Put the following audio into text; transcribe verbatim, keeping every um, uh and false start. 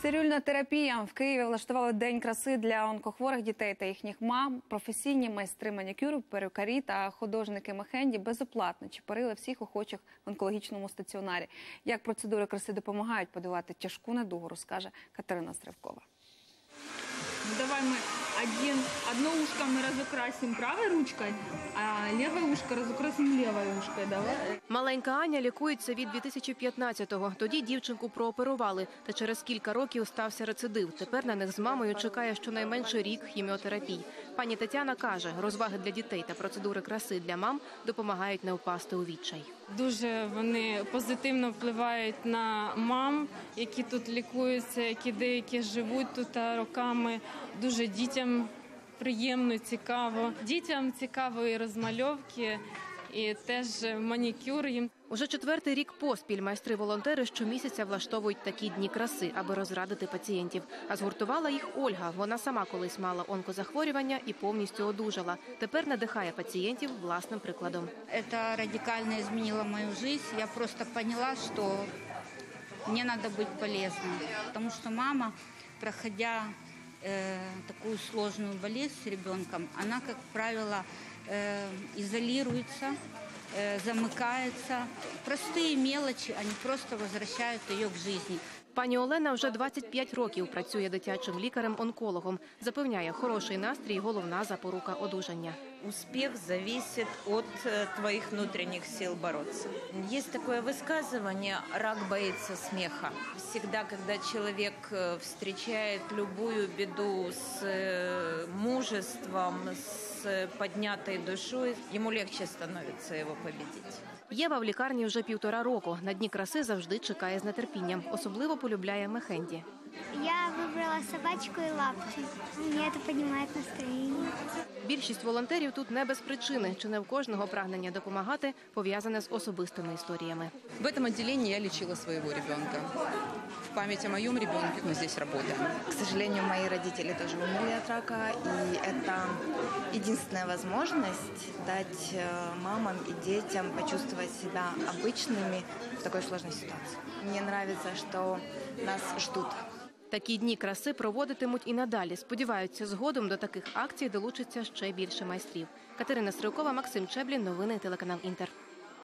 Цирюльна терапія. В Києві влаштували День краси для онкохворих дітей та їхніх мам. Професійні майстри манікюру, перукарі та художники Мехенді безоплатно чіпарили всіх охочих в онкологічному стаціонарі. Як процедури краси допомагають подолати тяжку недугу, розкаже Катерина Стревкова. Давай мы один, одно ушко мы разукрасим правой ручкой, а левое ушко разукрасим левой ушкой. Давай. Маленька Аня лікується від дві тисячі п'ятнадцятого. Тоді дівчинку прооперували, та через кілька років стався рецидив. Тепер на них з мамою чекає щонайменше рік хіміотерапій. Пані Тетяна каже, розваги для дітей та процедури краси для мам допомагають не впасти у відчай. Дуже вони позитивно впливають на мам, які тут лікуються, які деякі живуть тут роками. Дуже дітям приємно, цікаво. Дітям цікаво і розмальовки, і теж манікюр їм. Уже четвертий рік поспіль майстри-волонтери щомісяця влаштовують такі дні краси, аби розрадити пацієнтів. А згуртувала їх Ольга. Вона сама колись мала онкозахворювання і повністю одужала. Тепер надихає пацієнтів власним прикладом. Це радикально змінило мою життя. Я просто поняла, що мені треба бути полезною. Тому що мама, проходя э, таку складну болезнь з ребенком, вона, як правило, э, ізолюється, замыкается. Простые мелочи, они просто возвращают ее к жизни. Пані Олена вже двадцять п'ять років працює дитячим лікарем-онкологом. Запевняє, хороший настрій – головна запорука одужання. Успех зависит от твоих внутренних сил бороться. Есть такое высказывание «рак боится смеха». Всегда, когда человек встречает любую беду с мужеством, с поднятой душой, ему легче становится его победить. Єва в лікарні вже півтора року. На дні краси завжди чекає з нетерпінням. Особливо полюбляє Мехенді. Я вибрала собачку і лапки. Мені це піднімає настроєння. Більшість волонтерів тут не без причини. Чи не в кожного прагнення допомагати пов'язане з особистими історіями. В этом отделении я лечила своего ребенка. В память о моем ребенке мы здесь работаем. К сожалению, мои родители тоже умерли от рака, и это единственная возможность дать мамам и детям почувствовать себя обычными в такой сложной ситуации. Мне нравится, что нас ждут. Такі дні краси проводитимуть і надалі. Сподіваються, згодом до таких акцій долучиться ще більше майстрів. Катерина Стревкова, Максим Чеблін. Новини телеканал Інтер.